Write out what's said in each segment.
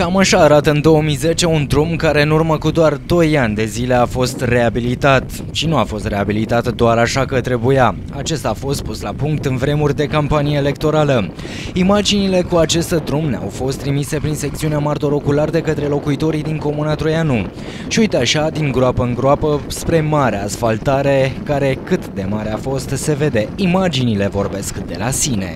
Cam așa arată în 2010 un drum care în urmă cu doar 2 ani de zile a fost reabilitat. Și nu a fost reabilitat doar așa că trebuia. Acesta a fost pus la punct în vremuri de campanie electorală. Imaginile cu acest drum ne-au fost trimise prin secțiunea martor ocular de către locuitorii din comuna Troianu. Și uite așa, din groapă în groapă, spre mare asfaltare, care cât de mare a fost se vede. Imaginile vorbesc de la sine.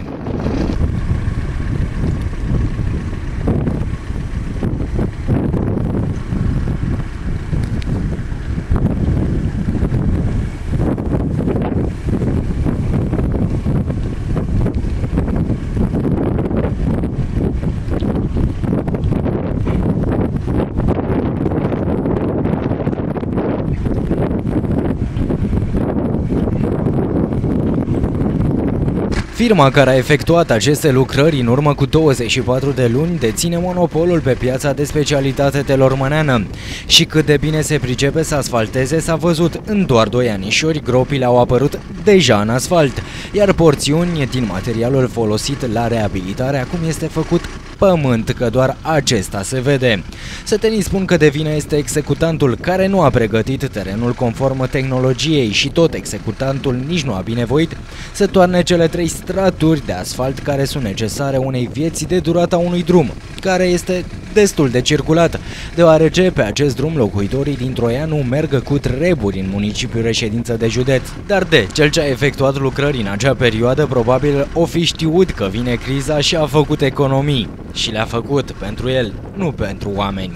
Firma care a efectuat aceste lucrări în urmă cu 24 de luni deține monopolul pe piața de specialitate telormăneană. Și cât de bine se pricepe să asfalteze s-a văzut. În doar 2 anișori gropile au apărut deja în asfalt, iar porțiuni din materialul folosit la reabilitare acum este făcut pământ, că doar acesta se vede. Sătenii spun că de vină este executantul, care nu a pregătit terenul conform tehnologiei și tot executantul nici nu a binevoit să toarne cele 3 straturi de asfalt care sunt necesare unei vieți de durata unui drum, care este destul de circulat, deoarece pe acest drum locuitorii din Troianu merg cu treburi în municipiul reședință de județ. Dar cel ce a efectuat lucrări în acea perioadă probabil o fi știut că vine criza și a făcut economii. Și le-a făcut pentru el, nu pentru oameni.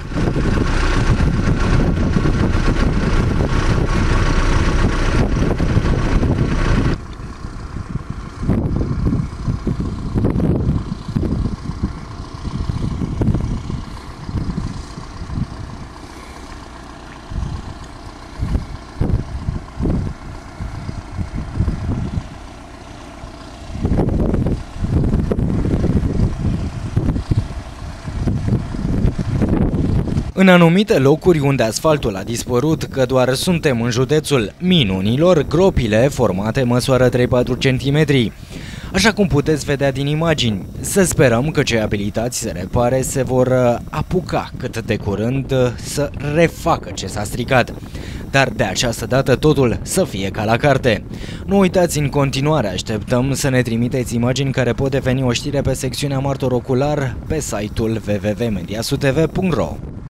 În anumite locuri unde asfaltul a dispărut, că doar suntem în județul Minunilor, gropile formate măsoară 3-4 cm. Așa cum puteți vedea din imagini, să sperăm că cei abilitați să repare se vor apuca cât de curând să refacă ce s-a stricat. Dar de această dată totul să fie ca la carte. Nu uitați, în continuare așteptăm să ne trimiteți imagini care pot deveni o știre pe secțiunea martor ocular pe site-ul www.mediasutv.ro.